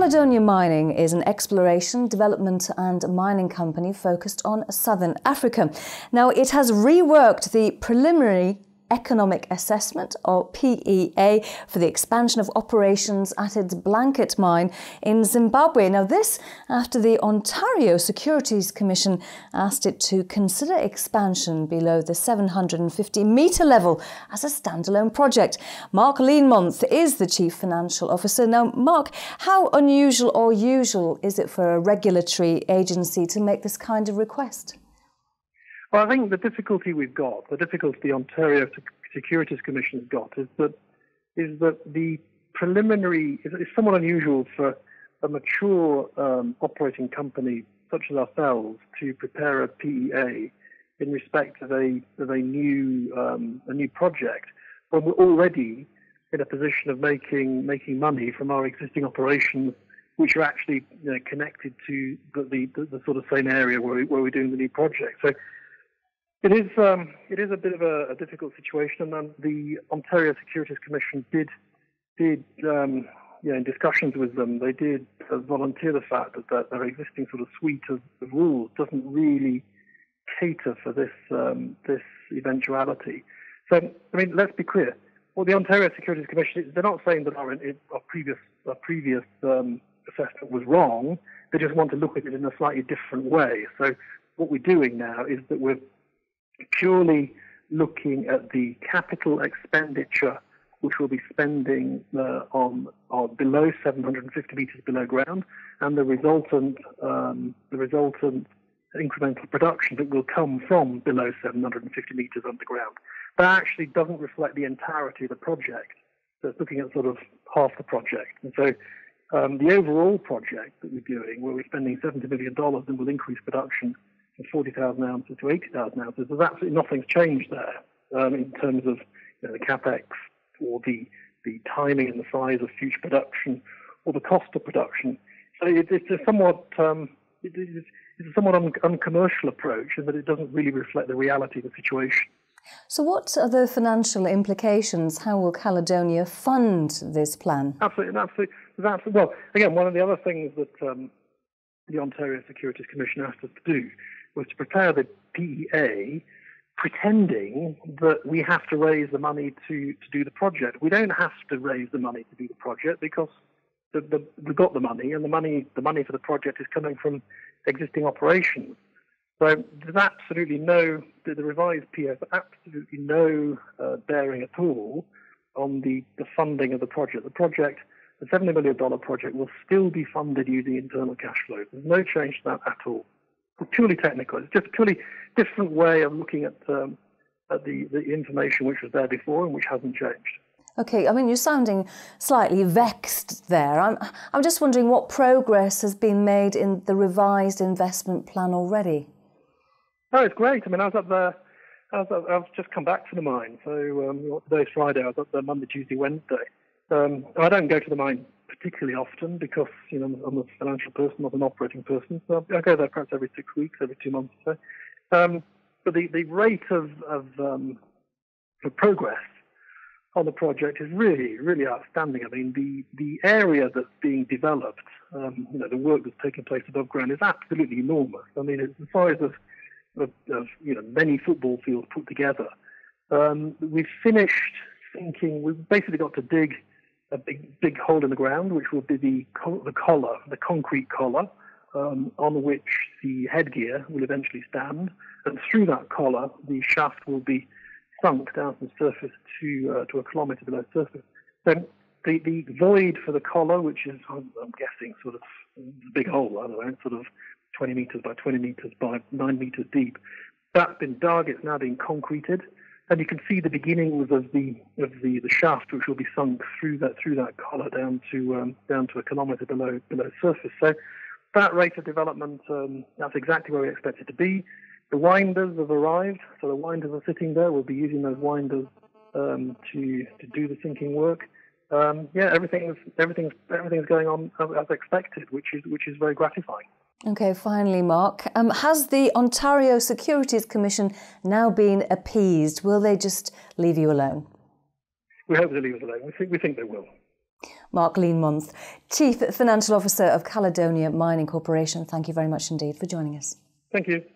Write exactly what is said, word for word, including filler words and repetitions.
Caledonia Mining is an exploration, development and mining company focused on Southern Africa. Now, it has reworked the preliminary economic assessment, or P E A, for the expansion of operations at its Blanket mine in Zimbabwe. Now, this after the Ontario Securities Commission asked it to consider expansion below the seven hundred fifty metre level as a standalone project. Mark Learmonth is the Chief Financial Officer. Now, Mark, how unusual or usual is it for a regulatory agency to make this kind of request? Well, I think the difficulty we've got, the difficulty the Ontario Securities Commission has got, is that is that the preliminary is, is somewhat unusual for a mature um, operating company such as ourselves to prepare a P E A in respect of a of a new um, a new project when we're already in a position of making making money from our existing operations, which are actually you know, connected to the, the the sort of same area where we, where we're doing the new project. So. It is um, it is a bit of a, a difficult situation, and the Ontario Securities Commission did did um, you know, in discussions with them, they did uh, volunteer the fact that, that their existing sort of suite of, of rules doesn't really cater for this um, this eventuality. So, I mean, let's be clear. Well, the Ontario Securities Commission, they're not saying that our, our previous our previous um, assessment was wrong. They just want to look at it in a slightly different way. So, what we're doing now is that we're purely looking at the capital expenditure which we'll be spending uh, on, on below seven hundred fifty metres below ground, and the resultant um, the resultant incremental production that will come from below seven hundred fifty metres underground. That actually doesn't reflect the entirety of the project. So it's looking at sort of half the project. And so um, the overall project that we're doing, where we're spending seventy million dollars and will increase production from forty thousand ounces to eighty thousand ounces, there's absolutely nothing's changed there um, in terms of you know, the capex or the, the timing and the size of future production or the cost of production. So it, it's a somewhat um, it, it's, it's a somewhat un, uncommercial approach in that it doesn't really reflect the reality of the situation. So what are the financial implications? How will Caledonia fund this plan? Absolutely, absolutely. absolutely. Well, again, one of the other things that um, the Ontario Securities Commission asked us to do was to prepare the P E A pretending that we have to raise the money to, to do the project. We don't have to raise the money to do the project because the, the, we've got the money, and the money the money for the project is coming from existing operations. So there's absolutely no, the, the revised P E A has absolutely no uh, bearing at all on the, the funding of the project. The project, the seventy million dollars project, will still be funded using internal cash flow. There's no change to that at all. It's purely technical. It's just a purely different way of looking at, um, at the, the information which was there before and which hasn't changed. Okay, I mean, you're sounding slightly vexed there. I'm, I'm just wondering what progress has been made in the revised investment plan already. Oh, it's great. I mean, I was up there, I was, I was just come back to the mine. So um, today's Friday, I was up there Monday, Tuesday, Wednesday. Um, I don't go to the mine particularly often because, you know, I'm a financial person, not an operating person. So I go there perhaps every six weeks, every two months or so. Um, but the, the rate of, of, um, of progress on the project is really, really outstanding. I mean, the, the area that's being developed, um, you know, the work that's taking place above ground is absolutely enormous. I mean, it's the size of, of, of you know, many football fields put together. Um, we've finished sinking, we've basically got to dig a big, big hole in the ground, which will be the, co the collar, the concrete collar, um, on which the headgear will eventually stand. And through that collar, the shaft will be sunk down to the surface to uh, to a kilometre below surface. Then the, the void for the collar, which is, I'm, I'm guessing, sort of a big hole, I don't know, sort of twenty metres by twenty metres by nine metres deep, that's been dug, it's now being concreted. And you can see the beginnings of the of the, the shaft, which will be sunk through that through that collar down to um, down to a kilometre below below surface. So that rate of development, um, that's exactly where we expect it to be. The winders have arrived, so the winders are sitting there. We'll be using those winders um, to to do the sinking work. Um, yeah, everything's everything's everything's going on as, as expected, which is which is very gratifying. Okay, finally, Mark, um, has the Ontario Securities Commission now been appeased? Will they just leave you alone? We hope they'll leave us alone. We think we think they will. Mark Learmonth, Chief Financial Officer of Caledonia Mining Corporation, thank you very much indeed for joining us. Thank you.